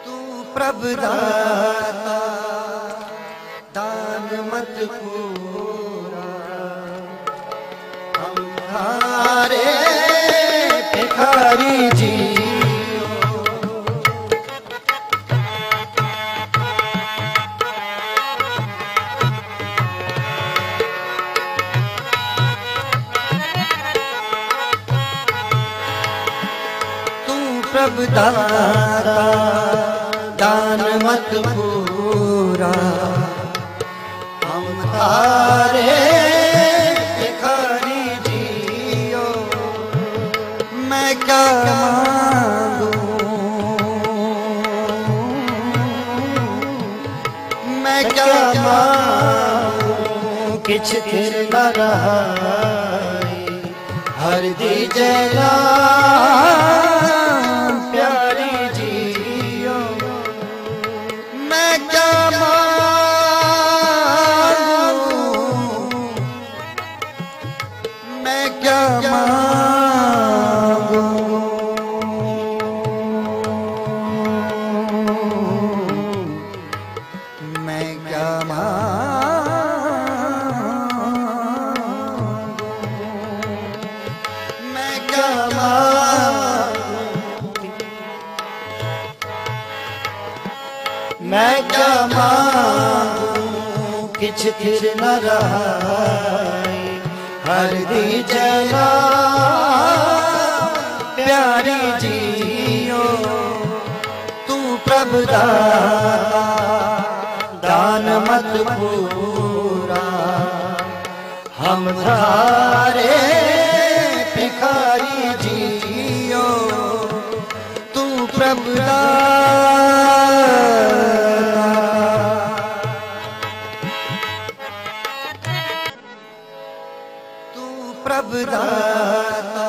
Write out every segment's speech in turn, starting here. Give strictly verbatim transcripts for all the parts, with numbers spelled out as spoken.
तू प्रभु दाता दान मत पूरा, हम थारे भिखारी जी। प्रभु दाता दान मत पूरा, हम तारे भिखारी जियो। मैं क्या मांगूं, मैं क्या मांगूं, किछ थिर न रहा हर दी जला मैं क्या मांगूं, किछ थिर न रहा हर दी जला प्यारी जियो। तू प्रभु दाता दान मत पूरा, हम थारे भिखारी जियो। तू प्रभु प्रभु दाता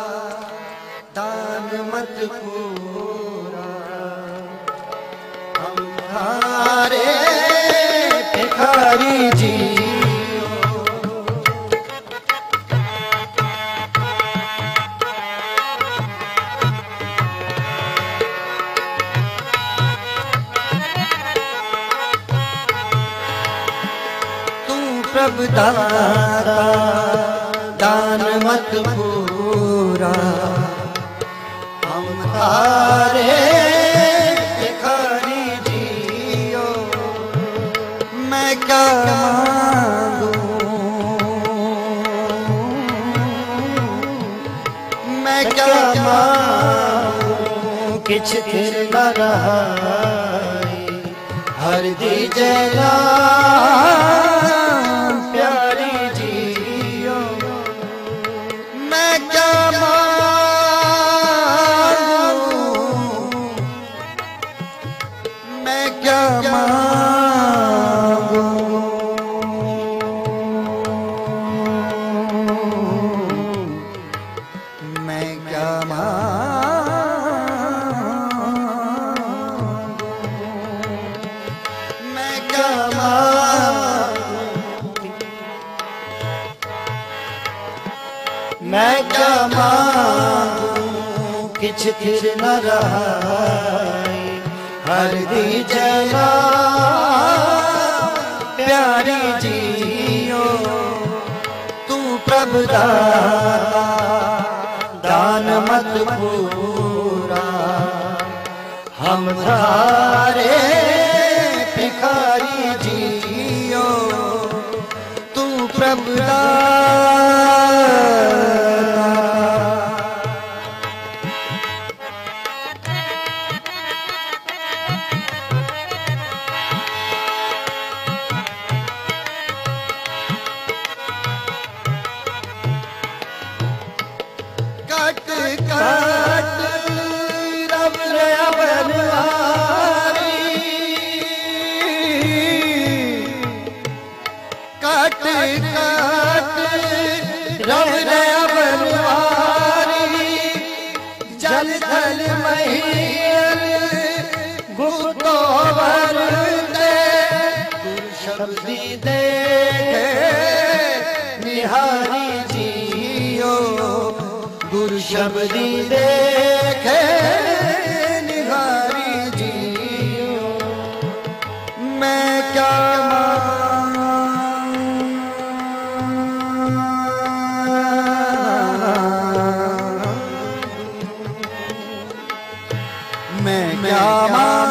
दान मत पूरा, हम थारे भिखारी जियो। तू प्रभु दाता दान मत पूरा, हम तारे भिखारी जियो। मैं क्या मांगूं, मैं क्या मांगूं, किछ थिर न रहा हर दी जला मैं क्या मांगूं, किछ थिर न रहा हर दी जला प्यारी जियो। तू प्रभु दाता दान मत पूरा, हम थारे भिखारी जियो। तू प्रभु कट कट रब रया बनवारी, कट कट रब रया बनवारी। जल थल महिल गुप्तो वरदे, गुर शब्दी दे निहारी जियो। गुरु शब्दी देखे निहारी जी। क्या